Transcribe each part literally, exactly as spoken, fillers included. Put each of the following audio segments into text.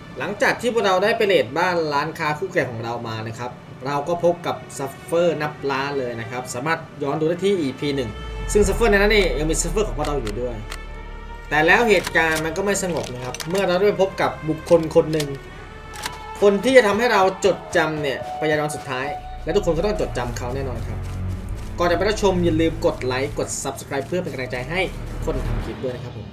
หลังจากที่พวกเราได้ไปเรดบ้านร้านค้าคู่แข่งของเรามานะครับเราก็พบกับซัฟเฟอร์นับล้านเลยนะครับสามารถย้อนดูได้ที่ อี พี หนึ่งซึ่งซัฟเฟอร์ในนั้นนี่ยังมีซัฟเฟอร์ของพวกเราอยู่ด้วยแต่แล้วเหตุการณ์มันก็ไม่สงบนะครับเมื่อเราได้พบกับบุคคลคนหนึ่งคนที่จะทำให้เราจดจำเนี่ยไปยันวันสุดท้ายและทุกคนก็ต้องจดจำเขาแน่นอนครับก่อนจะไปรับชมอย่าลืมกดไลค์กด ซับสไครบ์ เพื่อเป็นกำลังใจให้คนทำคลิปด้วยนะครับผม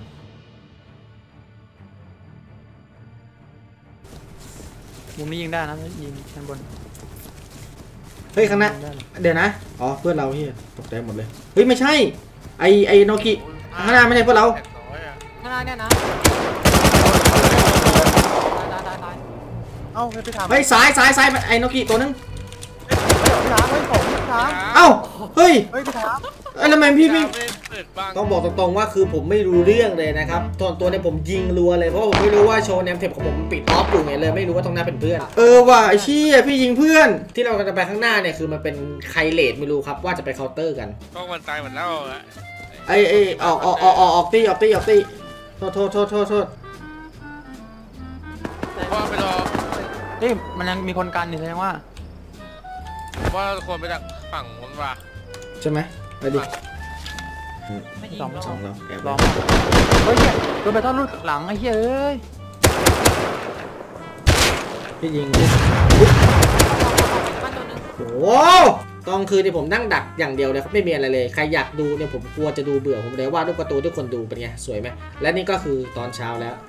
มุมนี้ยิงได้นะยิงข้างบนเฮ้ยข้างหน้าเดี๋ยวนะอ๋อเพื่อนเราเฮียตกใจหมดเลยเฮ้ยไม่ใช่ไอไอโนกิข้างหน้าไม่ใช่พวกเราข้างหน้าเนี่ยนะตายตายตายเอ้าไปถามเฮ้ยซ้ายซ้ายซ้ายไอโนกิตัวนึงเอ้าเฮ้ยเฮ้ยไปถามแล้วทำไมพี่พี่ต้องบอกตรงๆว่าคือผมไม่รู้เรื่องเลยนะครับตอนตัวเนี่ยผมยิงรัวเลยเพราะผมไม่รู้ว่าโชว์แนมเทปของผมปิดออฟอยู่ไงเลยไม่รู้ว่าตรงหน้าเป็นเพื่อนเออว่ะไอ้ชี้พี่ยิงเพื่อนที่เราจะไปข้างหน้าเนี่ยคือมันเป็นไคเลตไม่รู้ครับว่าจะไปเคาน์เตอร์กันก็มันตายหมดแล้วไอไอออกออกออกออกออกตีออกตีออกตีโทษโทษโทษโทษโทษว่าไปรอเฮ้ยมันยังมีคนกันอยู่แสดงว่าว่าคนไปจากฝั่งคนว่าใช่ไหมไปดิสองสองแล้วแอบลองเฮ้ยโดนไปต้อนรูดหลังไอ้เหี้ยเอ้ยพี่ยิงโอ้ต้องคือที่ผมนั่งดักอย่างเดียวเลยครับไม่มีอะไรเลยใครอยากดูเนี่ยผมกลัวจะดูเบื่อผมเลยว่ารูปการ์ตูนทุกคนดูเป็นไงสวยไหมและนี่ก็คือตอนเช้าแล้ว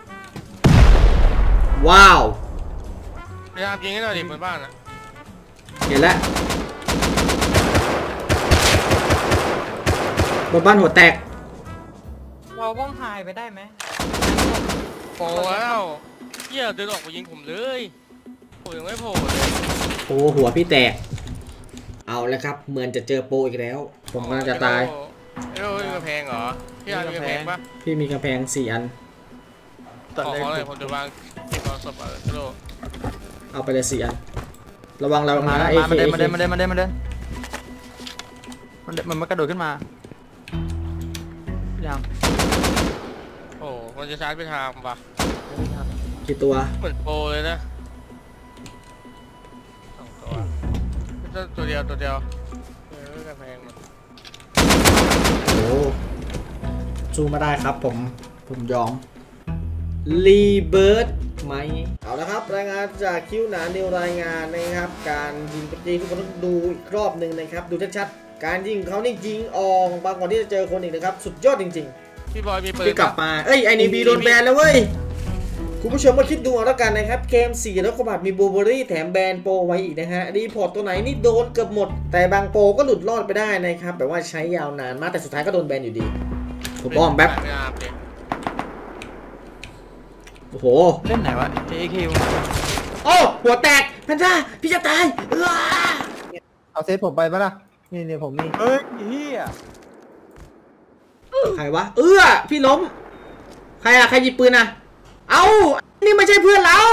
ว้าวพยายามยิงให้หน่อยดิบนบ้านนะเห็นแล้วบนบ้านหัวแตกเราบ้องหายไปได้ไหมโผล่แล้วเหี้ยเดินออกมายิงผมเลยผมยังไม่โผล่เลยโอ้หัวพี่แตกเอาแล้วครับเหมือนจะเจอโปอีกแล้วผมกำลังจะตายเอ้ยมีกระแพงเหรอพี่มีกระแพงปะพี่มีกระแพงสี่อันขอเลยผมจะวางเก็บศพเอากระโดดเอาไปเลยสี่อันระวังระวังนะเอเคมันเดินมันเดินมันเดินมันเดินมันเดินมันมันมันกระโดดขึ้นมายังโอ้มันจะชาร์จไปทางปะกี่ตัวเหมือนโปเลยนะสองตัวตัวเดียวตัวเดียวเออกระแพงมันโอ้สู้ไม่ได้ครับผมผมยอมรีเบิร์ดไหมเอาละครับรายงานจากคิวหนาเดียวรายงานนะครับการยิงปฏิทุกคนต้องดูอีกรอบหนึ่งนะครับดูชัดๆการยิงเขานี่ยิงออกบางก่อนที่จะเจอคนอีกนะครับสุดยอดจริงๆพี่บอยมีปืนที่กลับมาเอ้ยไอนีบีโดนแบนแล้วเว้ยคุณผู้ชมมาคิดดูเอาแล้วกันนะครับเกมสี่แล้วก็บัตรมีบูเบอรี่แถมแบนโปรไว้อีกนะฮะรีพอร์ตตัวไหนนี่โดนเกือบหมดแต่บางโปรก็หลุดรอดไปได้นะครับแบบว่าใช้ยาวนานมากแต่สุดท้ายก็โดนแบนอยู่ดีผมอ้อมแป๊บโอ้โหเล่นไหนวะ เอ เคโอ้หัวแตกแพนด้าพี่จะตายเออเอาเซตผมไปปะล่ะนี่นี่ผมนี่เฮ้ยเฮียใครวะเออพี่ล้มใครอะใครหยิบปืนอะเอ้านี่ไม่ใช่เพื่อนเรา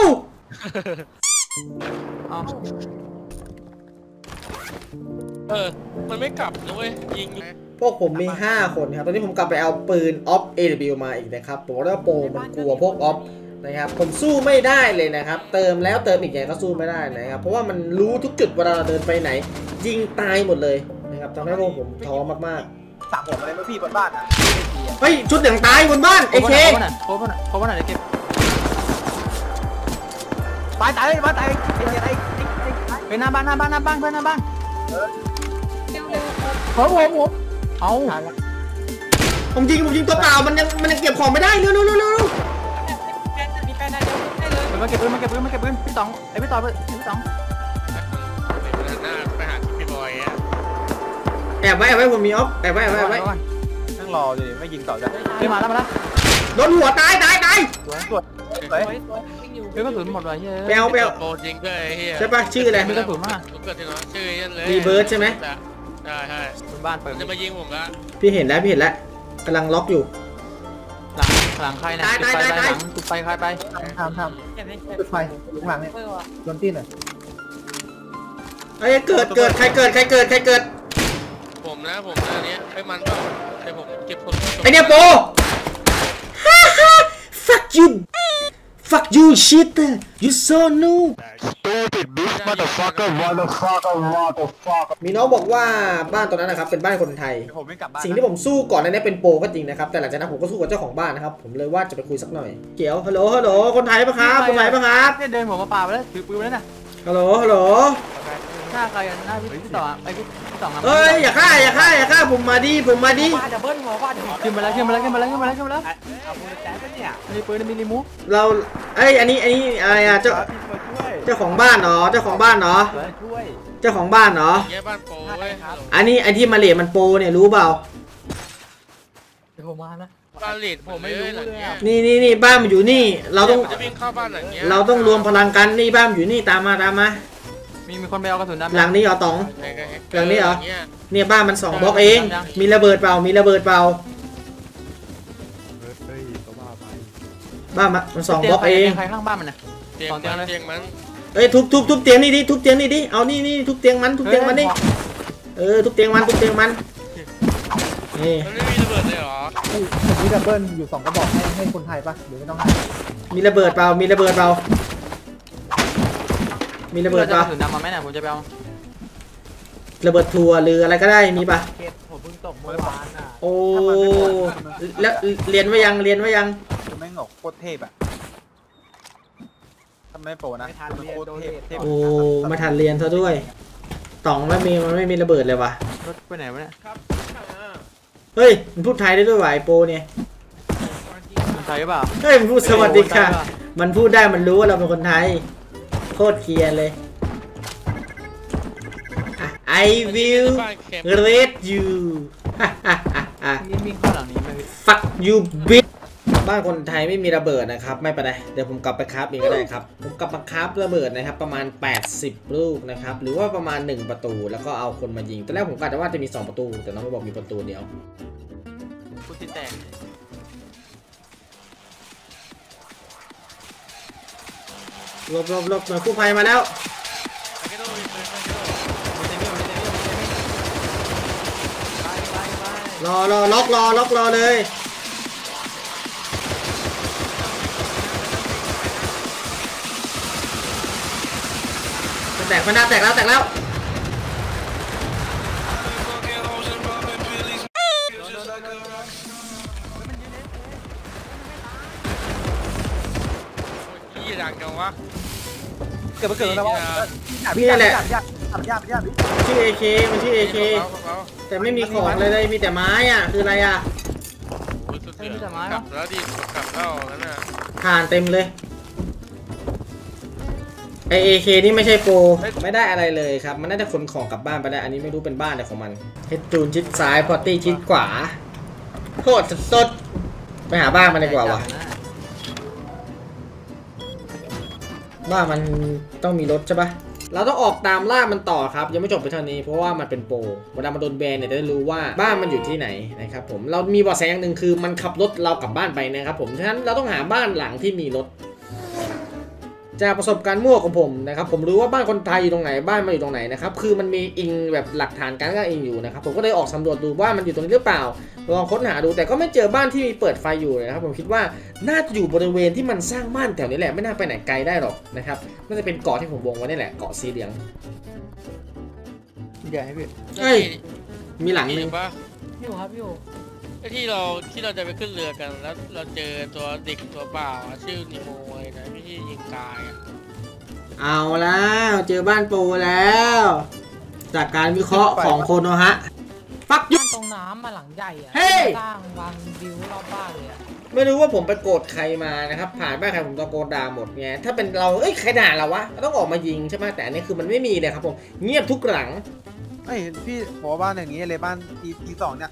เออมันไม่กลับด้วยยิงพวกผมมีห้าคนครับตอนนี้ผมกลับไปเอาปืนออฟ เอ ดับเบิลยู มาอีกนะครับผมว่าโปรมันกลัวพวกออฟนะครับผมสู้ไม่ได้เลยนะครับเติมแล้วเติมอีกไงก็สู้ไม่ได้นะครับเพราะว่ามันรู้ทุกจุดเวลาเราเดินไปไหนยิงตายหมดเลยนะครับทำให้พวกผมท้อมากๆสั่งผมอะไรไม่พี่บนบ้านอ่ะเฮ้ยชุดอย่างตายบนบ้านเอเคโค้ดโค้ดโค้ดไหนเก็บตายตายตายตายไอ้ไอ้ไปหน้าบ้านหน้าบ้านหน้าบ้านเพื่อนหน้าบ้านผมผมผมเอาผมยิงผมยิงตัวเปล่ามันยังมันยังเก็บของไม่ได้เร็วเร็วเร็วเร็วมีแฟนนะเดี๋ยวได้เลยมาเก็บปืนมาเก็บปืนมาเก็บปืนพี่ต๋องไอพี่ต่อพี่ต๋องไปหาพี่บอยอ่ะแอบไว้แอบไว้ผมมีออฟแอบไว้แอบไว้แอบไว้นั่งรอเลยไม่ยิงต่อจ้ะพี่มาแล้วมาแล้วโดนหัวตายตายตายสวยสวยสวยเฮ้ยกระสุนหมดเลยเปลวเปลวโปรจริงด้วยเฮียใช่ปะชื่ออะไรไม่กระสุนมากเกิดที่น้องชื่อยันเลยรีเบิร์ดใช่ไหมใช่ใช่บนบ้านเปิดจะมายิงผมละพี่เห็นแล้วพี่เห็นแล้วกำลังล็อกอยู่หลังหลังใครนะตายตายตายตุกไปใครไปทำทำจุดไฟหลังเนี่ยโดนตีนเลยไอ้เกิดเกิดใครเกิดใครเกิดใครเกิดผมนะผมนะเนี้ยไอ้มันเปล่าไอ้ผมเก็บคนไอเนี้ยโป fuck you fuck you shit you so noob Stupid bitch motherfucker motherfucker motherfucker มีน้องบอกว่าบ้านตรงนั้นนะครับเป็นบ้านคนไทยผมไม่กลับบ้านสิ่งที่ผมสู้ก่อนหน้านี้เป็นโปรก็จริงนะครับแต่หลังจากนั้นผมก็สู้กับเจ้าของบ้านนะครับผมเลยว่าจะไปคุยสักหน่อยเกียวฮัลโหลฮัลโหลคนไทยปะครับคนไทยปะครับเนี่ยเดินผมมาป่าไปแล้วถือปืนไปแล้วน่ะฮัลโหลฮัลโหลหน้าใครกันหน้าพี่ต่อไอพี่ต่อมาเอ้ยอย่าฆ่าอย่าฆ่าอย่าฆ่าผมมาดิผมมาดิฟาดดับเบิ้ลหัวฟาดหัวขึ้นมาแล้วขึ้นมาแล้วขึ้นมาแล้วขึ้นมาแล้วขึ้นมาแล้วเอาปืนแจ๊ปเนี่ยมีปืนมีรีมูฟเราเอ้ยอันนี้อันนี้อะไรอะเจ้าพี่มาช่วยเจ้าของบ้านเนาะเจ้าของบ้านเนาะมาช่วยเจ้าของบ้านเนาะแย่บ้านโปเว้ยอันนี้ไอที่มาเลทมันโปรเนี่ยรู้เปล่าเดี๋ยวผมมานะบ้านเลดผมไม่รู้เลยนี่นี่นี่บ้านมันอยู่นี่ เราต้องจะวิ่งเข้าบ้านหลังเนี้ยเราต้องรวมพลังกันนี่บ้านมันอยู่นี่ตามมาตามมามีมีคนไปเอากระสุนดำหลังนี้เหรอต๋อง หลังนี้เหรองี้ยเนี่ยบ้านมันสองบล็อกเอง มีระเบิดเปล่ามีระเบิดเปล่าเฮ้ยก็ว่าไปบ้านมันมันสองบล็อกเองใครข้างบ้านมันน่ะเตียงสองเตียงมันเลยเตียงมันเอ้ยทุบทุบทุบเตียงนี่ดิทุบเตียงนี่ดิเอานี่นี่ทุบเตียงมันทุบเตียงมันดิเออทุบเตียงมันทุบเตียงมันนี่มันไม่มีระเบิดเลยเหรอผมมีดับเบิลอยู่สองกระบอกให้ให้คนไทยปะหรือไม่ต้องให้มีระเบิดเปล่ามีระเบิดเปล่ามีระเบิดเปล่ากระสุนดำมาไหมน่ะผมจะไปเอาระเบิดทัวร์หรืออะไรก็ได้มีปะเก็บผมเพิ่งตกเมื่อวานอ่ะโอ้แล้วเรียนไว้ยังเรียนไว้ยังคือไม่งอกโคตรเทพอ่ะทำไม่โปรนะมันโคตรเทพเทพโอ้มาทันเรียนซะด้วยต๋องไม่มีมันไม่มีระเบิดเลยวะรถไปไหนวะเนี่ยเฮ้ยมันพูดไทยได้ด้วยวะไอโปเนี่ยคนไทยหรือเปล่าเฮ้ยมันพูดสวัสดีค่ะมันพูดได้มันรู้ว่าเราเป็นคนไทยโคตรเคลียร์เลย I will บ้านแคมป์ raid you นี่วิ่งเข้าหลังนี้ไหมพี่ fuck you bitch บ้านคนไทยไม่มีระเบิดนะครับไม่เป็นไรเดี๋ยวผมกลับไปคราฟเองก็ได้ครับผมกลับมาคราฟระเบิดนะครับประมาณแปดสิบลูกนะครับหรือว่าประมาณหนึ่งประตูแล้วก็เอาคนมายิงตอนแรกผมกะว่าจะมีสองประตูแต่น้องบอกมีประตูเดียวกูติดแตกหลบหลบหลบหน่วยกู้ภัยมาแล้วไอ้กระโดดไปไปไปรอรอล็อกรอล็อกรอเลยแตกมันน่าแตกแล้วแตกแล้วยี่ดังจังวะเกิดมาเกิดแล้ววะนี่แหละยากยากยากยากชื่อ เอ เค มันชื่อ เอ เค แต่ไม่มีของเลยเลยมีแต่ไม้อ่ะคืออะไรอ่ะกลับแล้วดิกลับแล้วนั่นน่ะผ่านเต็มเลยไอเอเคนี่ไม่ใช่โปรไม่ได้อะไรเลยครับมันน่าจะขนของกลับบ้านไปได้อันนี้ไม่รู้เป็นบ้านแต่ของมันเฮดจูนชิดซ้ายพอตตี้ชิดขวาโคตรสดไปหาบ้านมันดีกว่าวะบ้านมันต้องมีรถใช่ปะเราต้องออกตามล่ามันต่อครับยังไม่จบไปเท่านี้เพราะว่ามันเป็นโปรเวลามันโดนแบนเนี่ยจะได้รู้ว่าบ้านมันอยู่ที่ไหนนะครับผมเรามีเบาะแสอย่างหนึ่งคือมันขับรถเรากลับบ้านไปนะครับผมฉะนั้นเราต้องหาบ้านหลังที่มีรถจากประสบการณ์มั่วของผมนะครับผมรู้ว่าบ้านคนไทยอยู่ตรงไหนบ้านมันอยู่ตรงไหนนะครับคือมันมีอิงแบบหลักฐานการก็อิงอยู่นะครับผมก็เลยออกสำรวจดูว่ามันอยู่ตรงนี้หรือเปล่าลองค้นหาดูแต่ก็ไม่เจอบ้านที่มีเปิดไฟอยู่เลยนะครับผมคิดว่าน่าจะอยู่บริเวณที่มันสร้างบ้านแถวนี้แหละไม่น่าไปไหนไกลได้หรอกนะครับน่าจะเป็นเกาะที่ผมวงไว้นี่แหละเกาะสีเหลืองใหญ่พี่เอ้ยมีหลังนึงปะพี่อยู่ครับพี่อยู่ไอ้ที่เราที่เราจะไปขึ้นเรือกันแล้วเราเจอตัวเด็กตัวเปล่าชื่อนิโมเลยนะไม่ใช่ยิงกายอ่ะเอาแล้วเจอบ้านปูแล้ว จากการวิเคราะห์ของโคโนฮะฟักยุบ้านตรงน้ำมาหลังใหญ่อะเฮ้ยสร้างวางวิวรอบบ้านเลยอะไม่รู้ว่าผมไปโกรธใครมานะครับผ่านบ้านใครผมตะโกนด่าหมดไงถ้าเป็นเราเอ้ยใครด่าเราวะเราต้องออกมายิงใช่ไหมแต่อันนี้คือมันไม่มีเลยครับผมเงียบทุกหลังไม่พี่บอกว่าบ้านอย่างนี้เลยบ้านทีทีสองเนี่ย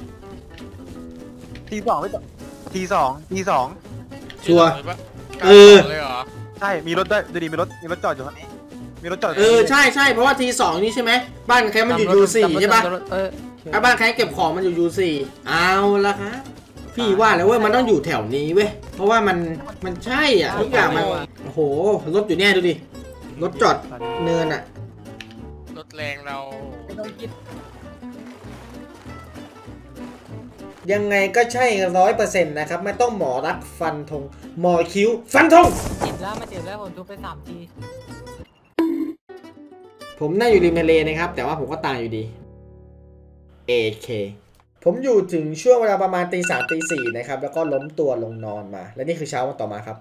ทีสองไม่ต่อทีสองทีสองชัวร์เอเออเลยเหรอใช่มีรถด้วยดูดิมีรถมีรถจอดอยู่ตรงนี้มีรถจอดเออใช่ใช่เพราะว่าทีสองนี่ใช่ไหมบ้านแคมมันอยู่ยูสี่ใช่ปะเออถ้าบ้านแคมเก็บของมันอยู่ยูสี่เอาละครับพี่ว่าแล้วเว้ยมันต้องอยู่แถวนี้เว้ยเพราะว่ามันมันใช่อ่ะทุกอย่างมันโอ้โหรถอยู่เนี่ยดูดิรถจอดเนินอ่ะรถแรงเราไม่ต้องคิดยังไงก็ใช่ร้อยเปอร์เซ็นต์นะครับไม่ต้องหมอรักฟันธงหมอคิ้วฟันธงแล้วมาเจ็บแล้วผมทุบไปสามทีผมน่าอยู่ริมทะเลนะครับแต่ว่าผมก็ตายอยู่ดี เอ เค ผมอยู่ถึงช่วงเวลาประมาณตีสามตีสี่นะครับแล้วก็ล้มตัวลงนอนมาและนี่คือเช้าวันต่อมาครับ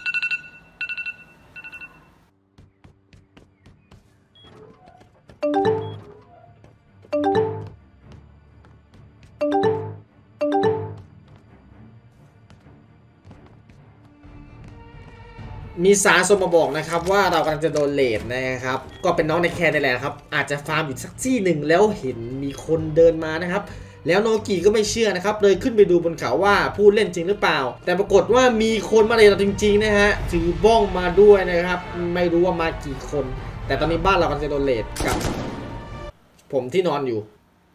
มีสารส่งมาบอกนะครับว่าเรากำลังจะโดนเลทนะครับก็เป็นน้องในแคนนี่แหละครับอาจจะฟาร์มอยู่สักที่หนึ่งแล้วเห็นมีคนเดินมานะครับแล้วโนกิก็ไม่เชื่อนะครับเลยขึ้นไปดูบนเขาว่าพูดเล่นจริงหรือเปล่าแต่ปรากฏว่ามีคนมาเลทเราจริงๆนะฮะถือบ้องมาด้วยนะครับไม่รู้ว่ามากี่คนแต่ตอนนี้บ้านเรากำลังจะโดนเลทกับผมที่นอนอยู่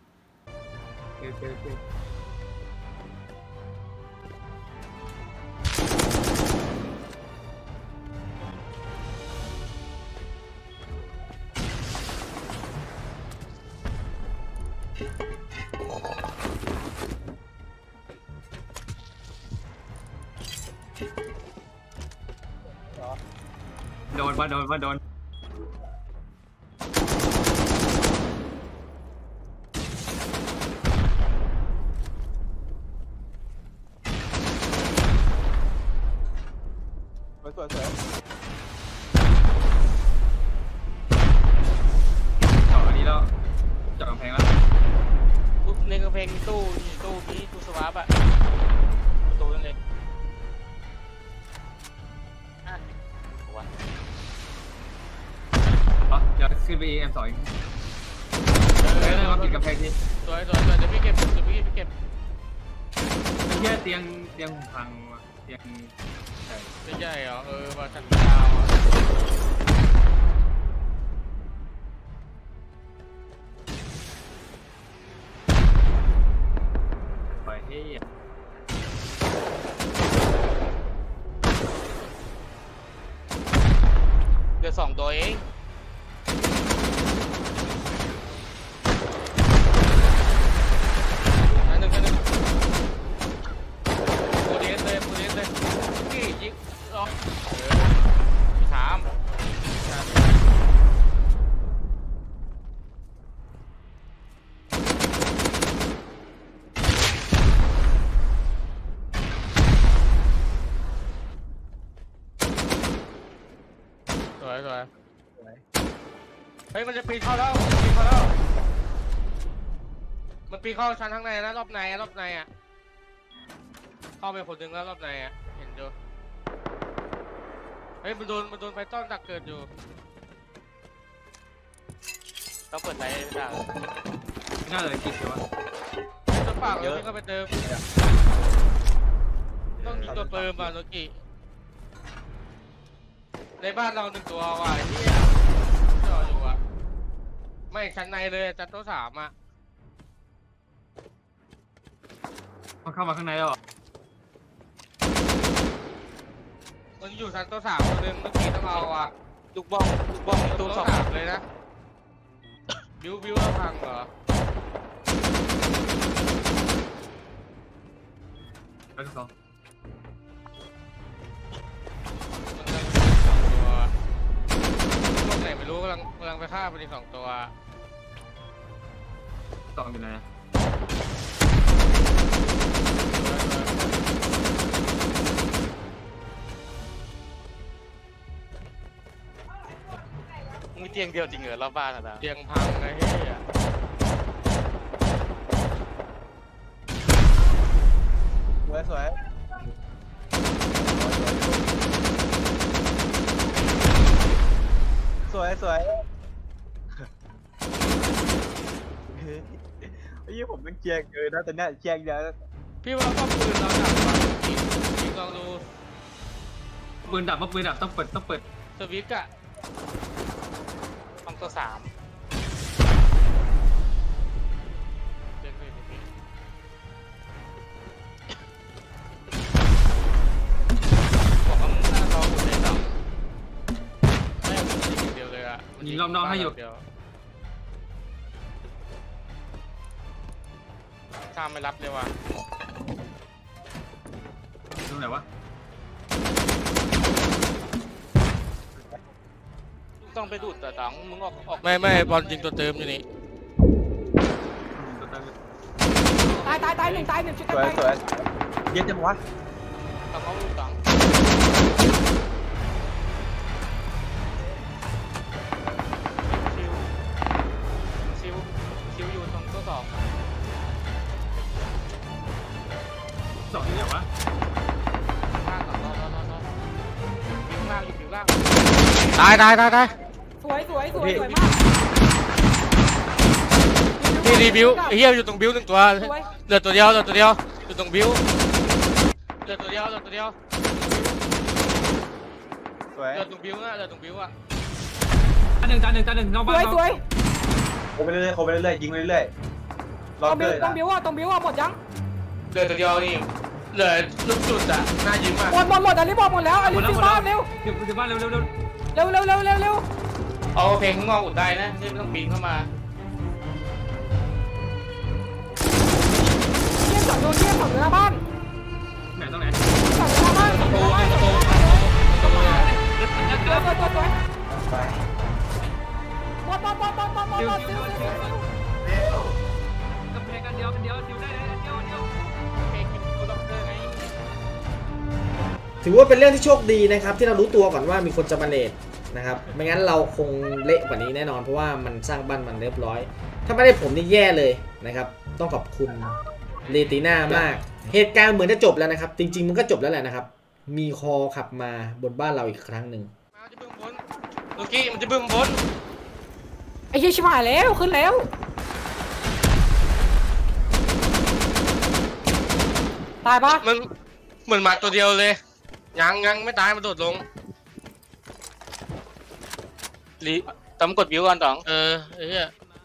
โดนมาโดนมาโดนสวยสวยจอดอันนี้แล้วจอดกำแพงแล้วในกำแพงมีตู้มีตู้มีตู้สวาปอะประตูนั่นเลยอ่ะวันอ๋อเดี๋ยวขึ้นไป เอ็ม สอง อีกเดี๋ยวเราปิดกำแพงทีสวยสวยสวยเดี๋ยวพี่เก็บเดี๋ยวพี่พี่เก็บไม่ใช่เตียงเตียงพังเตียงใช่ไม่ใช่เหรอเออมาชั้นดาวไปที่เดี๋ยวสองตัวเองอันหนึ่งอันหนึ่งโมเดสเลยโมเดสเลยนี่ยิงล็อกเออถามสวยสวยเฮ้ยมันจะปีนเข้าแล้วปีนเข้าแล้วมันปีนเข้าชั้นข้างในนะรอบในรอบในอ่ะเข้าไปคนหนึ่งแล้วรอบในอ่ะเห็นดูเฮ้ยมันโดนมันโดนไฟต้อนดักเกิดอยู่ต้องเปิดไลท์ได้น่าเลยกินใช่ไหมตัวปากเลยพี่ก็ไปเติมต้องยิงตัวเติมอ่ะโนกิในบ้านเราหนึ่งตัวว่ะที่จออยู่อ่ะไม่ชั้นในเลยจัดโต๊ะสามอ่ะมันเข้ามาข้างในแล้วมันอยู่ชั้นโต๊ะสามตัวนึงเมื่อกี้ต้องเอาอ่ะลูกบ้องลูกบ้องตัวสามเลยนะบิวบิวแล้วพังเหรอแล้วก็สองพวกไหนไม่รู้กำลังกำลังไปฆ่าไปอีกสองตัวสองอยู่ไหนมีเตียงเดียวจริงเหรอรอบบ้านอ่ะนะเตียงพังไงเฮ้ยสวยสวยสวยสวยไอ้ยี่ผมเป็นเจียงเลยนะแต่เนี่ยเจียงเยอะพี่ว่าป้อมปืนเราดับมาจริงจริงลองดูปืนดับว่าปืนดับต้องเปิดต้องเปิดสวิตช์อะห้องตัวสามเล่นเลยพี่บอกว่ามึงน่ารอหมดเลยต่อไม่เอาปืนยิงเดียวเลยอะยิงรอบนอกให้อยู่ข้ามไม่รับเลยว่ะตรงไหนวะต้องไปดูดแต่ตังมึงออกออกไม่ไม่บอลยิงตัวเติมอยู่นี่ตายตายตายหนึ่งตายหนึ่งชุดสตาวยยสวยเย็นจังวะตังเขาดูตังชิวชิวชิวอยู่ตรงตัวสองสองที่ไหนวะล่างก่อนรอรอรอรอผิวล่างอยู่ผิวล่างตายตายตายตายสวยสวยสวยสวยมากนี่รีบิวไอ้เหี้ยอยู่ตรงบิวหนึ่งตัวเหลือตัวเดียวเหลือตัวเดียวอยู่ตรงบิวเหลือตัวเดียวเหลือตัวเดียวสวยเหลือตรงบิวนะเหลือตรงบิวอ่ะจานหนึ่งจานหนึ่งจานหนึ่งนอกสบ้านวยสวยโคไปเรื่อยๆโคไปเรื่อยๆยิงไปเรื่อยๆตล็อกรงเกบิอวร์ตรนะงบิวอ่ะตรงบิวอ่ะหมดยังเหลือตัวเดียวนี่เหลือลูกจุดอ่ะหน้ายิ้มอ่ะหมดหมดหมดอันนี้บอกหมดแล้วอันนี้ฟิวบ้านเร็วเดี๋ยวเดี๋ยวบ้านเร็วเร็วเร็วเร็วเร็วเร็วเร็วเร็วเอาเพลงข้างนอกอุดได้นะไม่ต้องปีนเข้ามาเยี่ยมสองโดนเยี่ยมสองอยู่หน้าบ้านไหนตรงไหนสองอยู่หน้าบ้านสองอยู่หน้าบ้านสองอยู่หน้าบ้านสวยสวยสวยสวยไปบอลบอลบอลบอลบอลบอลบอลซิวซิวซิวกำแพงกันเดียวกันเดียวเดียวได้เลยเดียวเดียวเพลงคิวล็อกเกอร์ไงถือว่าเป็นเรื่องที่โชคดีนะครับที่เรารู้ตัวก่อนว่ามีคนจะมาเลทนะครับไม่งั้นเราคงเละกว่านี้แน่นอนเพราะว่ามันสร้างบ้านมันเรียบร้อย ถ้าไม่ได้ผมนี่แย่เลยนะครับต้องขอบคุณเลติน่ามากเหตุการณ์เหมือนจะจบแล้วนะครับจริงๆมันก็จบแล้วแหละนะครับมีคอขับมาบนบ้านเราอีกครั้งหนึ่งมันจะบึ้มบนลูกี้มันจะบึ้มบนไอ้เหี้ยชิบหายแล้วขึ้นแล้วตายปะมันเหมือนหมาตัวเดียวเลยยังยังไม่ตายมันโดดลงลีตำกดบิวก่อนต๋องเออไอ้เหี้ย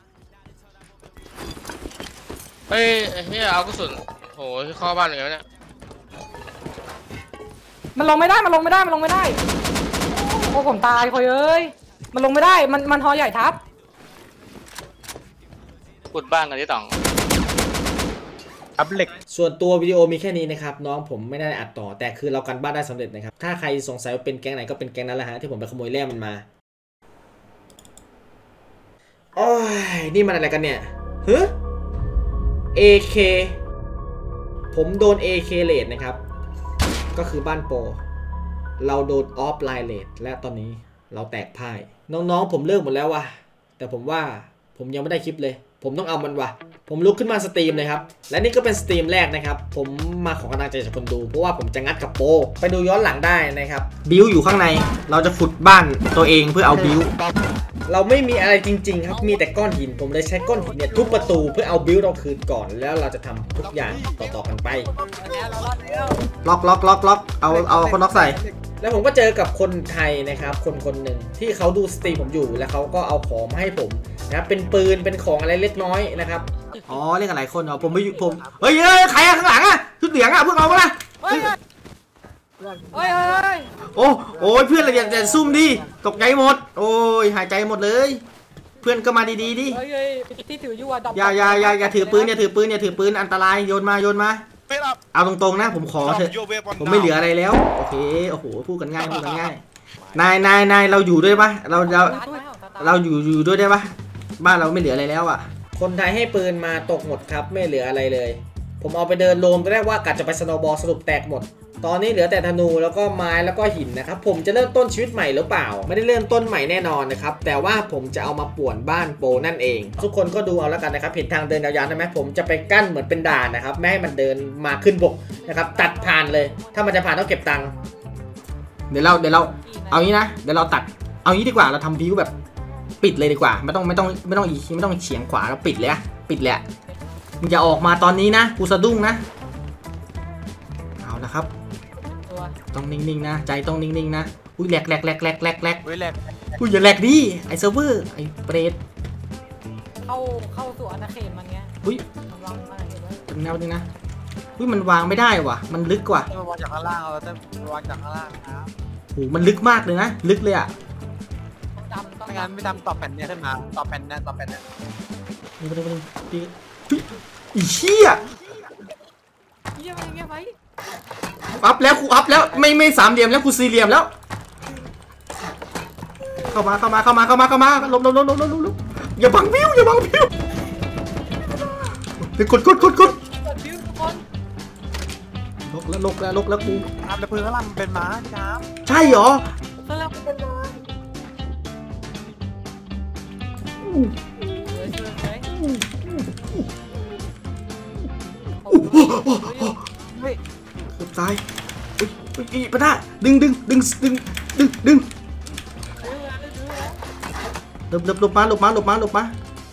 เฮ้ยไอ้เหี้ยเอากระสุนโหเข้าบ้านอย่างเงี้ยเนี่ยมันลงไม่ได้มันลงไม่ได้มันลงไม่ได้โอ้ผมตายคอยเอ้ยมันลงไม่ได้มันมันฮอใหญ่ทับกดบ้านกันที่ต๋องอัพเหล็กส่วนตัววิดีโอมีแค่นี้นะครับน้องผมไม่ได้อัดต่อแต่คือเรากันบ้านได้สำเร็จนะครับถ้าใครสงสัยว่าเป็นแก๊งไหนก็เป็นแก๊งนั้นแหละฮะที่ผมไปขโมยแร่มันมาโอ้ยนี่มันอะไรกันเนี่ยฮึ เอ เค ผมโดน เอ เค เลทนะครับก็คือบ้านโปรเราโดนออฟไลน์เลทและตอนนี้เราแตกพ่ายน้องๆผมเลิกหมดแล้วว่ะแต่ผมว่าผมยังไม่ได้คลิปเลยผมต้องเอามันว่ะผมลุกขึ้นมาสตรีมเลยครับและนี่ก็เป็นสตรีมแรกนะครับผมมาขอกำลังใจจากคนดูเพราะว่าผมจะงัดกับโปรไปดูย้อนหลังได้นะครับบิวอยู่ข้างในเราจะขุดบ้านตัวเองเพื่อเอาบิวเราไม่มีอะไรจริงๆครับมีแต่ก้อนหินผมเลยใช้ก้อนหินเนี่ยทุบประตูเพื่อเอาบิวเราคืนก่อนแล้วเราจะทำทุกอย่างต่อๆกันไปล็อกล็อกล็อกล็อกเอาเอาคนล็อกใส่แล้วผมก็เจอกับคนไทยนะครับคนคนหนึ่งที่เขาดูสตรีมผมอยู่แล้วเขาก็เอาของมาให้ผมนะครับเป็นปืนเป็นของอะไรเล็กน้อยนะครับอ๋อเรียกอะไรคนเหรอผมไม่ผมเฮ้ยเฮ้ยใครอะข้างหลังอะชุดเหลืองอะพวกเราปะนะเฮ้ยเฮ้ยเฮ้ยโอ้โอ้ยเพื่อนเราอย่าอย่าซุ่มดิตกใจหมดโอ้ยหายใจหมดเลยเพื่อนก็มาดีๆดิเฮ้ยเฮ้ยที่ถืออยู่อะดอกอย่าอย่าอย่าอย่าถือปืนอย่าถือปืนอย่าถือปืนอันตรายโยนมาโยนมาเอาตรงๆนะผมขอเถอะผมไม่เหลืออะไรแล้วโอเคโอ้โหพูดกันง่ายพูดกันง่ายนายนายนายเราอยู่ด้วยปะเราเราเราอยู่อยู่ด้วยได้ปะบ้านเราไม่เหลืออะไรแล้วอ่ะคนไทยให้ปืนมาตกหมดครับไม่เหลืออะไรเลยผมเอาไปเดินโลมตอนแรกว่ากะจะไปสโนว์บอลสรุปแตกหมดตอนนี้เหลือแต่ธนูแล้วก็ไม้แล้วก็หินนะครับผมจะเริ่มต้นชีวิตใหม่หรือเปล่าไม่ได้เริ่มต้นใหม่แน่นอนนะครับแต่ว่าผมจะเอามาป่วนบ้านโปนั่นเองทุกคนก็ดูเอาแล้วกันนะครับเห็นทางเดินยาวๆใช่ไหมผมจะไปกั้นเหมือนเป็นด่านนะครับไม่ให้มันเดินมาขึ้นบกนะครับตัดผ่านเลยถ้ามันจะผ่านต้องเก็บตังค์เดี๋ยวเราเดี๋ยวเราเอางี้นะเดี๋ยวเราตัดเอางี้ดีกว่าเราทำบิวแบบปิดเลยดีกว่าไม่ต้องไม่ต้องไม่ต้องอีไม่ต้องเฉียงขวาเราปิดเลยอะปิดเลยมึงอย่าออกมาตอนนี้นะกูสะดุ้งนะเอาละครับต้องนิ่งๆนะใจต้องนิ่งๆนะอุ้ยแหลกแหลกแหลกแหลกแหลกแหลกเว้ยแหลกอุ้ยอย่าแหลกดิไอเซิร์ฟเวอร์ไอเปรตเข้าเข้าสู่อาณาเขตมันเงี้ยอุ้ยมันวางอาณาเขตไว้เป็นแนวนี้นะอุ้ยมันวางไม่ได้ว่ะมันลึกกว่าต้องวางจากข้างล่างเราต้องวางจากข้างล่างครับโหมันลึกมากเลยนะลึกเลยอ่ะต้องดำต้องไม่งั้นไม่ทำต่อแผ่นเนี้ยขึ้นมาต่อแผ่นเนี้ยต่อแผ่นเนี้ยนี่ไปดูไปดูดิอีเชี่ยเยี่ยมอะไรเงี้ยไปอัพแล้วกูอัพแล้วไม่ไม่สามเหลี่ยมแล้วกูสี่เหลี่ยมแล้วเข้ามาเข้ามาเข้ามาเข้ามาเข้ามาลบลบลบลบลบลบอย่าบังวิวอย่าบังวิวไปกดกดกดกดลกแล้วลกแล้วลกแล้วกูทำแต่พื้นข้างล่างมันเป็นม้าครับใช่เหรอเกือบตายอุ้ยอุ้ยปะหน้าดึงดึงดึงดึงดึงดึงหลบหลบหลบมาหลบมาหลบมาหลบมา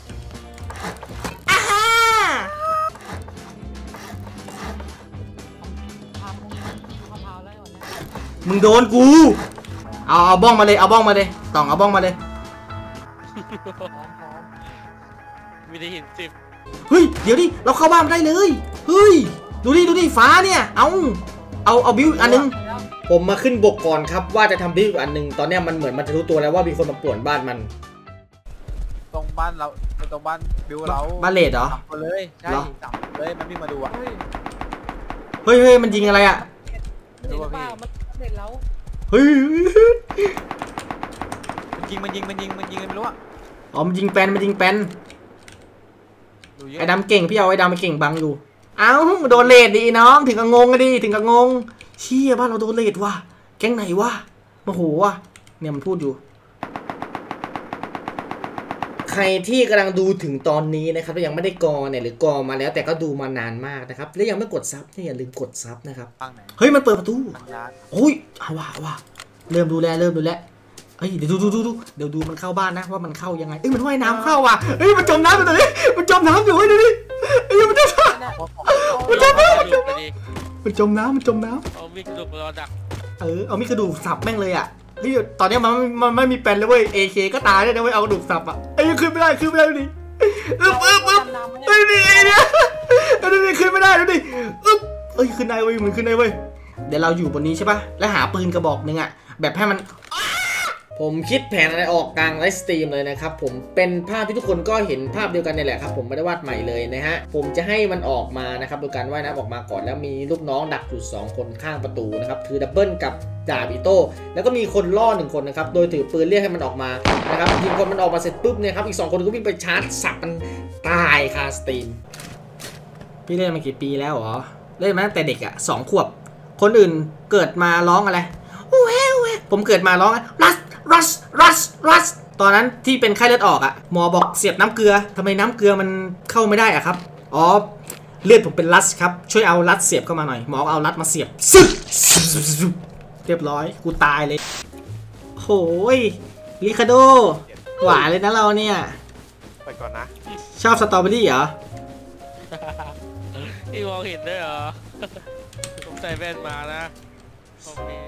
มึงโดนกูเอาเอาบ้องมาเลยเอาบ้องมาเลยต่องเอาบ้องมาเลยมีได้หินสิบเฮ้ยเดี๋ยวดิเราเข้าบ้านได้เลยเฮ้ยดูดิดูดิฟ้าเนี่ยเอาเอาเอาบิวอันนึงผมมาขึ้นบกก่อนครับว่าจะทำบิวอันนึงตอนนี้มันเหมือนมันจะรู้ตัวแล้วว่ามีคนมาป่วนบ้านมันตรงบ้านเราตรงบ้านบิวเราบ้านเลดเหรอจับมาเลยใช่จับเลยมันวิ่งมาดูอ่ะเฮ้ยเฮ้ยมันยิงอะไรอ่ะดูว่าพี่เฮ้ยมันยิงมันยิงมันยิงมันยิงไม่รู้อ่ะอ๋อมันยิงแปนมันยิงแปนไอ้ดำเก่งพี่เอาไอ้ดำไปเก่งบังอยู่เอ้าโดนเลดดิน้องถึงกับงงกันดิถึงกับงงเชี่ยบ้านเราโดนเลดว่ะแก๊งไหนวะโมโหว่ะเนี่ยมันพูดอยู่ใครที่กำลังดูถึงตอนนี้นะครับแล้วยังไม่ได้กอเนี่ยหรือกอมาแล้วแต่ก็ดูมานานมากนะครับและยังไม่กดซับเนี่ยอย่าลืมกดซับนะครับเฮ้ยมันเปิดประตูโอ้ยเอาว่ะเอาว่ะเริ่มดูแลเริ่มดูแลเฮ้ยเดี๋ยวดูดูดูดูเดี๋ยวดูมันเข้าบ้านนะว่ามันเข้ายังไงเอ้ยมันว่ายน้ำเข้าว่ะเฮ้ยมันจมน้ำอยู่ตอนนี้มันจมน้ำอยู่เฮ้ยดูดิเฮ้ยมันจมน้ำมันจมน้ำมันจมน้ำมันจมน้ำเอามีกระดูกรอดักเออเอามีกระดูกสับแม่งเลยอ่ะเฮ้ยตอนนี้มันมันไม่มีแปลนเลยเว้ย เอ เค ก็ตายเลยนะเว้ยเอากระดูกสับอ่ะไอ้ยังขึ้นไม่ได้ขึ้นไม่ได้ดูดิอึ๊บอึ๊บอึ๊บเฮ้ยนี่ไอ้เนี่ยดูดิขึ้นไม่ได้ดูดิอึ๊บเอ้ยขึ้นได้เว้ยมันขึ้นได้เว้ยเดี๋ยวเราอยู่บนนี้ใช่ปะแล้วหาปืนกระบอกหนึ่งอ่ะแบบให้มันผมคิดแผนอะไรออกกลางไลฟ์สตรีมเลยนะครับผมเป็นภาพที่ทุกคนก็เห็นภาพเดียวกันนี่แหละครับผมไม่ได้วาดใหม่เลยนะฮะผมจะให้มันออกมานะครับโดยการว่ายน้ำออกมาก่อนแล้วมีลูกน้องดักอยู่สองคนข้างประตูนะครับถือดับเบิลกับดาบอิโต้แล้วก็มีคนล่อหนึ่งคนนะครับโดยถือปืนเรียกให้มันออกมานะครับทีมคนมันออกมาเสร็จปุ๊บเนี่ยครับอีกสองคนก็วิ่งไปชาร์จสับมันตายคาสตรีมพี่เล่นมากี่ปีแล้วเหรอเล่นมาตั้งแต่เด็กอ่ะสองขวบคนอื่นเกิดมาร้องอะไรโอ้เฮ้ยผมเกิดมาร้องรัสรัสรัสรัสตอนนั้นที่เป็นไข้เลือดออกอ่ะหมอบอกเสียบน้ำเกลือทำไมน้ำเกลือมันเข้าไม่ได้อ่ะครับอ๋อเลือดผมเป็นรัสครับช่วยเอารัสเสียบเข้ามาหน่อยหมอเอารัสมาเสียบซึบเรียบร้อยกูตายเลยโหยลิคาโดหวานเลยนะเราเนี่ยไปก่อนนะชอบสตรอเบอรี่เหรอพี่มองเห็นด้วยเหรอผมใส่แว่นมานะโอเค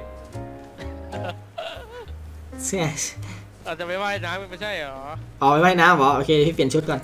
เสียอาจจะไปว่ายน้ำไม่ใช่เหรออ๋อไปว่ายน้ำเหรอโอเคพี่เปลี่ยนชุดก่อน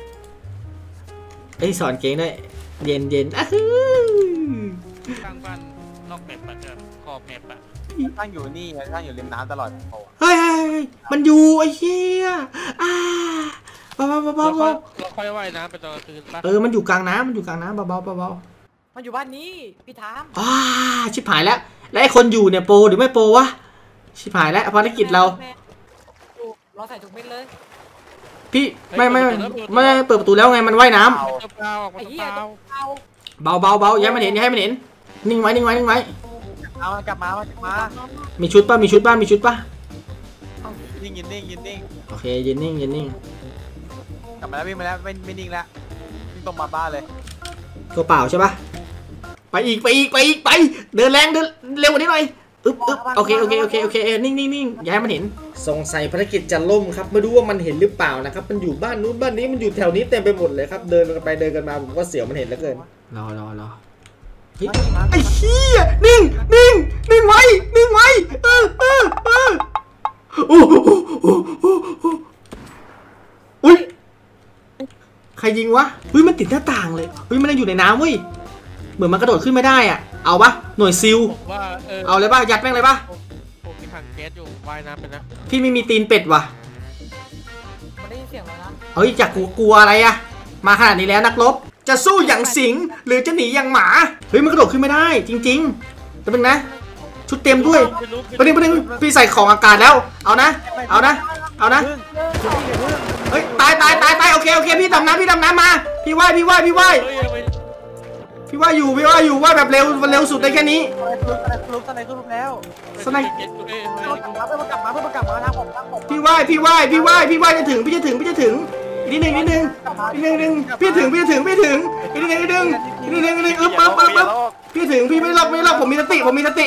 ไอ้สอนเก่งด้วยเย็นเย็นอ่ะข้างบ้านนอกแมปอะเจอขอบแมปอะตั้งอยู่นี่ตั้งอยู่ริมน้ำตลอดเฮ้ยมันอยู่ไอ้เหี้ยอ่าเบาเบาเบาเบาเราค่อยว่ายน้ำไปตอนกลางคืนเออมันอยู่กลางน้ำมันอยู่กลางน้ำเบาเบาเบาเบามันอยู่บ้านนี้พี่ถามอ่าชิบหายแล้วแล้วไอ้คนอยู่เนี่ยโปรหรือไม่โปรวะชิบหายแล้วภารกิจเราเราใส่ถุงเม็ดเลยพี่ไม่ไม่ไม่เปิดประตูแล้วไงมันว่ายน้ำเบาเบาเบาย้ายมันเห็นย้ายมันเห็นนิ่งไว้นิ่งไว้นิ่งไว้เอากลับมากลับมามีชุดป่ะมีชุดป่ะมีชุดป่ะนิ่งยืนนิ่งยืนนิ่งโอเคยืนนิ่งยืนนิ่งกลับมาแล้ววิ่งมาแล้วไม่ไม่นิ่งแล้ววิ่งตรงมาบ้านเลยตัวเปล่าใช่ป่ะไปอีกไปอีกไปอีกไปเดินแรงเดินเร็วกว่านี้หน่อยอึ๊บอึ๊บโอเคโอเคโอเคโอเคนิ่งนิ่งนิ่งย้ายมันเห็นสงสัยภารกิจจะล่มครับไม่รู้ว่ามันเห็นหรือเปล่านะครับมันอยู่บ้านนู้นบ้านนี้มันอยู่แถวนี้เต็มไปหมดเลยครับเดินกันไปเดินกันมาผมก็เสียวมันเห็นแล้วเกินรอรอรอไอ้เหี้ยนิ่งนิ่งนิ่งไว้นิ่งไว้เออเออเออโอ้โหอุ้ยใครยิงวะอุ้ยมันติดหน้าต่างเลยอุ้ยมันยังอยู่ในน้ำเว้ยเหมือนมันกระโดดขึ้นไม่ได้อ่ะเอาปะหน่วยซิลเอาเลยปะยัดแม่งเลยปะผมมีถังแก๊สอยู่ว่ายน้ำไปนะพี่ไม่มีตีนเป็ดว่ะไม่ได้ยินเสียงเลยนะเฮ้ยจากกลัวอะไรอะมาขนาดนี้แล้วนักรบจะสู้อย่างสิงหรือจะหนีอย่างหมาเฮ้ยมันกระโดดขึ้นไม่ได้จริงๆจะเป็นนะชุดเต็มด้วยประเด็นประเด็นพี่ใส่ของอากาศแล้วเอานะเอานะเอานะเฮ้ยตายตายตายตายโอเคโอเคพี่ดำน้ำพี่ดำน้ำมาพี่ว่ายพี่ว่ายพี่ว่ายพี่ว่ายอยู่พี่ว่ายอยู่ว่ายแบบเร็วเร็วสุดได้แค่นี้ลุกสไนก็ลุกแล้วสไนมาเพื่อนกลับมาเพื่อนกลับมาทางผมทางผมพี่ว่ายพี่ว่ายพี่ว่ายพี่ว่ายจะถึงพี่จะถึงพี่จะถึงนิดนึงนิดนึงนิดนึงนิดนึงพี่ถึงพี่ถึงพี่ถึงนิดนึงนิดนึงนิดนึงนิดนึงอึ๊บปึ๊บปึ๊บปึ๊บพี่ถึงพี่ไม่รอบไม่รอบผมมีสติผมมีสติ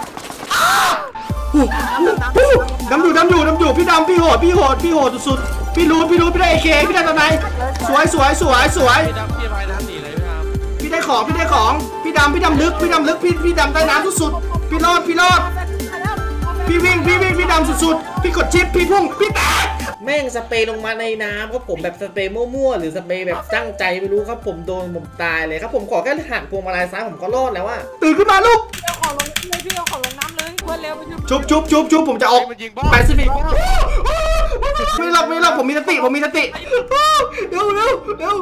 ดำอยู่ดำอยู่ดำอยู่พี่ดำพี่โหดพี่โหดพี่โหดสุดๆพี่รู้พี่รู้พี่ได้เอเคพี่ได้ตอนไหนสวยสวยสวยสวยพี่ได้ของพี่ได้ของพี่ดำพี่ดำลึกพี่ดำลึกพี่พี่ดำใต้น้ำสุดๆพี่รอดพี่รอดพี่วิ่งพี่วิ่งพี่ดำสุดๆพี่กดชิปพี่พุ่งพี่แตกแม่งสเปรย์ลงมาในน้ำครับผมแบบสเปรย์มั่วๆหรือสเปรย์แบบตั้งใจไม่รู้ครับผมโดนผมตายเลยครับผมขอแค่หักพวงมาลัยซ้ายผมก็รอดแล้วว่าตื่นขึ้นมาลูกเอาของลงเลยพี่เอาของลงน้ำเลยเพื่อนเร็วไปชุบชุบชุบชุบชุบผมจะออกแปซิฟิกไม่รับไม่รับผมมีสติผมมีสติเร็วเร็วเร็ว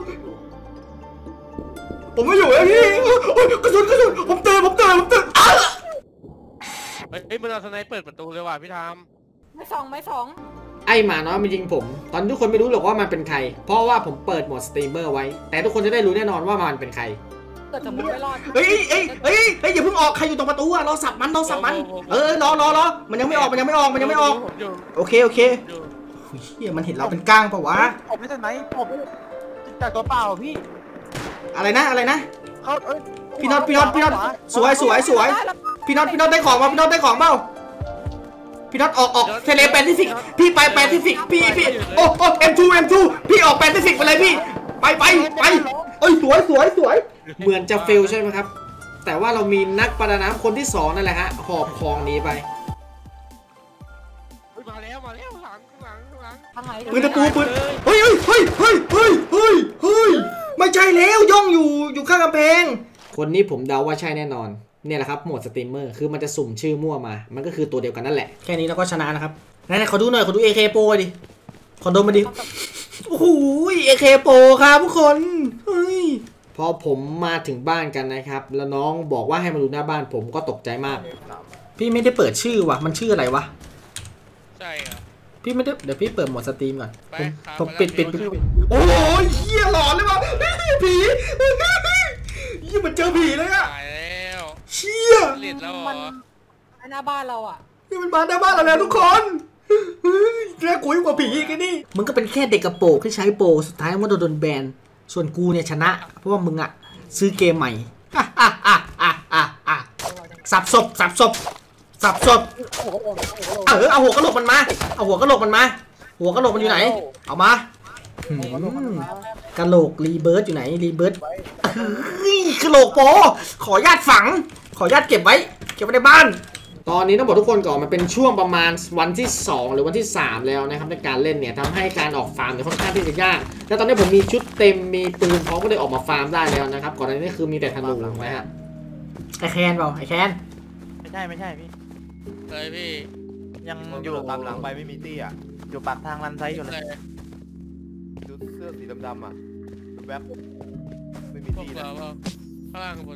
ผมไม่อยู่แล้วพี่กระสุนกระสุนผมเตือนผมเตือนผมเตือนเฮ้ยมันเอาสไนเปิดประตูเลยว่ะพี่ทามไม่สองไม่สองไอ้หมาน้อยมันยิงผมตอนทุกคนไม่รู้หรอกว่ามันเป็นใครเพราะว่าผมเปิดโหมดสตรีมเมอร์ไว้แต่ทุกคนจะได้รู้แน่นอนว่ามันเป็นใครเกิดสมมติไม่รอดเฮ้ยเฮ้ยเฮ้ยเฮ้ยอย่าเพิ่งออกใครอยู่ตรงประตูอะเราสับมันเราสับมันเออรอรอรอมันยังไม่ออกมันยังไม่ออกมันยังไม่ออกโอเคโอเคเฮียมันเห็นเราเป็นก้างเปล่าวะผมไม่ใช่ไหนผมจากตัวเปล่าพี่อะไรนะอะไรนะเขาเอ้ยพี่น็อตพี่น็อตพี่น็อตสวยสวยสวยพี่น็อตพี่น็อตได้ของมาพี่น็อตได้ของเปล่าพี่น็อตออกออกเทเลแปซิฟิกพี่ไปแปซิฟิกพี่พี่โอ้โอ้เอ็มทูเอ็มทูพี่ออกแปซิฟิกไปเลยพี่ไปไปไปเอ้ยสวยสวยสวยเหมือนจะเฟลใช่ไหมครับแต่ว่าเรามีนักประดาน้ำคนที่สองนั่นแหละฮะหอบของนี้ไปมาแล้วมาแล้วหลังหลังหลังปืนตะปูปืนเฮ้ยเฮ้ยเฮ้ยเฮ้ยเฮ้ยเฮ้ยไม่ใช่แล้วย่องอยู่อยู่ข้างกำแพงคนนี้ผมเดาว่าใช่แน่นอนเนี่ยแหละครับโหมดสตรีมเมอร์คือมันจะสุ่มชื่อมั่วมามันก็คือตัวเดียวกันนั่นแหละแค่นี้เราก็ชนะนะครับไหนๆขอดูหน่อยขอดู เอ เค Pro ดิขอดมมาดิโอ้โห เอ เค Pro ครับทุกคนเฮ้ยพอผมมาถึงบ้านกันนะครับแล้วน้องบอกว่าให้มาดูหน้าบ้านผมก็ตกใจมากพี่ไม่ได้เปิดชื่อว่ะมันชื่ออะไรวะใช่ครับพี่ไม่ได้เดี๋ยวพี่เปิดโหมดสตรีมก่อนผมปิดปิดปิดโอ้ยเหี้ยหลอนเลยวะผียี่มันเจอผีเลยอะเชี่ยมันหน้าบ้านเราอ่ะนี่มันมาหน้าบ้านเราแล้วทุกคนน่ากลัวกว่าผีอีกนี่มึงก็เป็นแค่เด็กกระโปรงที่ใช้โปรสุดท้ายมันโดนแบนส่วนกูเนี่ยชนะเพราะว่ามึงอะซื้อเกมใหม่สับศพสับศพสับศพเออเอาหัวกระโหลกมันมาเอาหัวกระโหลกมันมาหัวกระโหลกมันอยู่ไหนเอามากระโหลกรีเบิร์ดอยู่ไหนรีเบิร์ดกระโหลกโปขอญาตฝังขอญาตเก็บไว้เก็บไว้ในบ้านตอนนี้ต้องบอกทุกคนก่อนมันเป็นช่วงประมาณวันที่สองหรือวันที่สามแล้วนะครับในการเล่นเนี่ยทำให้การออกฟาร์มเนี่ยค่อนข้างที่จะยากแต่ตอนนี้ผมมีชุดเต็มมีปืนพร้อมก็เลยออกมาฟาร์มได้แล้วนะครับก่อนหน้านี้คือมีแต่ธนูนะฮะไอแคนเปล่าไอแคนไม่ใช่ไม่ใช่พี่เลยพี่ยังอยู่ตามหลังไปไม่มีตี้อ่ะอยู่ปากทางลันไซต์อยู่เลยดูเสื้อสีดำๆอ่ะแวบไม่มีตี้นะข้างล่างข้างบน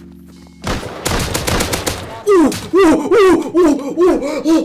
อู้อู้อู้อู้อู้อู้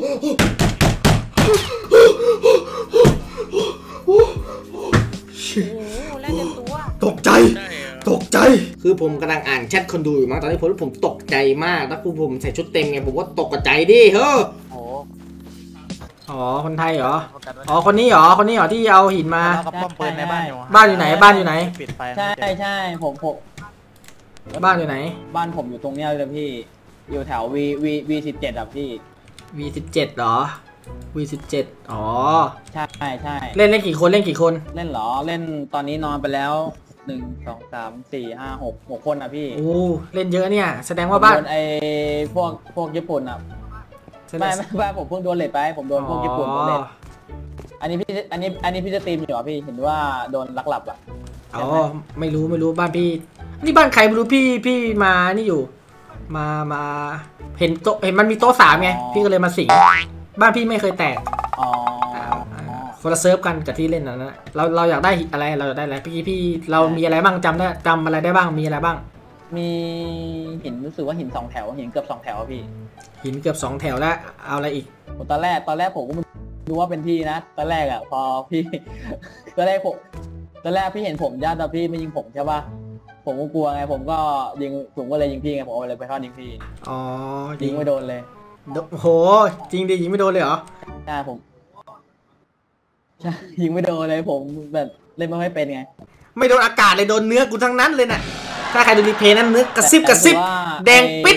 ตกใจตกใจคือผมกำลังอ่านแชทคนดูอยู่มั้งตอนนี้ผมผมตกใจมากแล้วคือผมใส่ชุดเต็มไงผมก็ตกใจดิเฮ้ออ๋อคนไทยเหรออ๋อคนนี้เหรอคนนี้เหรอที่เอาหินมาปืนในบ้านอยู่บ้านอยู่ไหนบ้านอยู่ไหนใช่ใช่ผมผมบ้านอยู่ไหนบ้านผมอยู่ตรงเนี้ยเลยพี่อยู่แถว V V V สิบเจ็ดอ่ะพี่ V สิบเจ็ดเหรอ V สิบเจ็ดอ๋อใช่ใช่เล่นเล่นกี่คนเล่นกี่คนเล่นเหรอเล่นตอนนี้นอนไปแล้วหนึ่งสองสามสี่ห้าหกหกคนอ่ะพี่โอ้เล่นเยอะเนี่ยแสดงว่าบ้านไอ้พวกพวกญี่ปุ่นอ่ะไม่ไม่ไม่ผมเพิ่งโดนเลทไปผมโดนพวกญี่ปุ่นโดนเลทอันนี้พี่อันนี้อันนี้พี่จะตีมอยู่อ่ะพี่เห็นว่าโดนลักหลับอ่ะอ๋อไม่รู้ไม่รู้บ้านพี่นี่บ้านใครไม่รู้พี่พี่มานี่อยู่มามาเห็นโต๊ะเห็นมันมีโต๊ะสามไงพี่ก็เลยมาสิงบ้านพี่ไม่เคยแตกอ๋อคนละเซิร์ฟกันกับที่เล่นนั่นนะเราเราอยากได้อะไรเราอยากได้อะไรพี่พี่เรามีอะไรบ้างจำได้จำอะไรได้บ้างมีอะไรบ้างมีหินรู้สึกว่าหินสองแถวหินเกือบสองแถวพี่หินเกือบสองแถวแล้วเอาอะไรอีกผมตอนแรกตอนแรกผมก็ดูว่าเป็นพี่นะตอนแรกอ่ะพอพี่ ตอนแรกผมตอนแรกพี่เห็นผมญาติตอนพี่ไม่ยิงผมใช่ปะผมก็กลัวไงผมก็ยิงผมก็เลยยิงพี่ไงผมเอาเลยไปเข้ายิงพี่อ๋อยิงไม่โดนเลยโหจริงดิยิงไม่โดนเลยเหรอใช่ผมใช่ยิงไม่โดนเลยผมแบบเล่นไม่ค่อยเป็นไงไม่โดนอากาศเลยโดนเนื้อกูทั้งนั้นเลยน่ะถ้าใครดูรีเพลย์นั้นเนื้อกระซิบกระซิบแดงปิด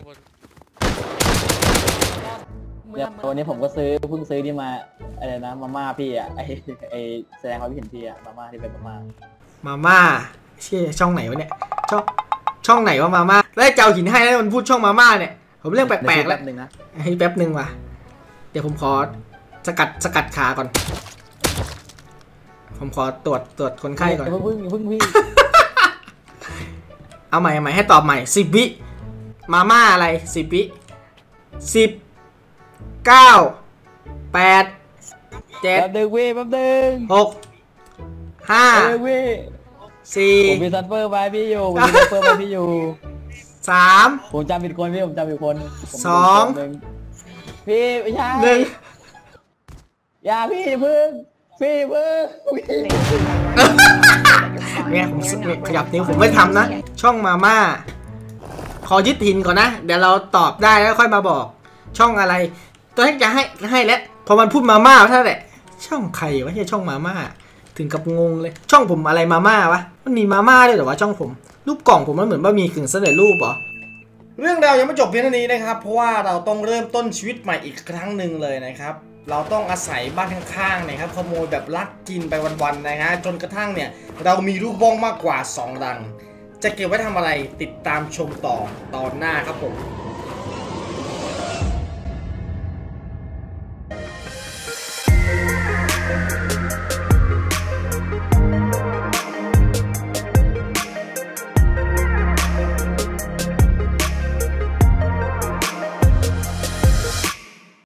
เดี๋ยววันนี้ผมก็ซื้อเพิ่งซื้อนี่มาอะไรนะมาม่าพี่อ่ะไอไอแสดงความคิดเห็นพี่อ่ะมาม่าที่เป็นมาม่ามาม่าเชี่ยช่องไหนวะเนี่ยช่องช่องไหนวะมาม่าแล้วเจ้าหินให้แล้วมันพูดช่องมาม่าเนี่ยผมเรื่องแปลกๆแล้วหนึ่งนะให้แป๊บหนึ่งว่ะเดี๋ยวผมขอสกัดสกัดขาก่อน ผมขอตรวจตรวจคนไข้ก่อนเพิ่งเพิ่งเพิ่งพี่เอาใหม่เอาใหม่ให้ตอบใหม่สิบวิมาม่าอะไรสิบวิสิบเก้าแปดเจ็ดแป๊บนึงพี่แป๊บนึงหกห้าแป๊บนึงพี่สี่ผมมีซันเฟอร์ไว้พี่อยู่ผมมีซันเฟอร์ไว้พี่อยู่สามผมจำผิดคนพี่ผมจำผิดคนผมสองหนึ่พี่ไม่ใช่หนึ่งอย่าพี่พึ่งพี่พึ่งพี่เนี่ยผมเนี่ยขยับนิ้วผมไม่ทำนะ ช่องมาม่าขอยึดหินก่อนนะ เดี๋ยวเราตอบได้แล้วค่อยมาบอก ช่องอะไรตัวแรกจะให้ให้แล้วพอมันพูดมาม่าเท่านั้นแหละช่องใครวะที่ช่องมาม่าถึงกับงงเลย ช่องผมอะไรมาม่าวะมันมีมาม่าด้วยเหรอวะช่องผมรูปกล่องผมมันเหมือนว่ามีกึ่งสำเร็จรูปเหรอเรื่องราวยังไม่จบเพียงเท่านี้นะครับเพราะว่าเราต้องเริ่มต้นชีวิตใหม่อีกครั้งหนึ่งเลยนะครับเราต้องอาศัยบ้านข้างๆนะครับขโมยแบบลักกินไปวันๆนะฮะจนกระทั่งเนี่ยเรามีลูกบ้องมากกว่าสองรังจะเก็บไว้ทำอะไรติดตามชมต่อตอนหน้าครับผม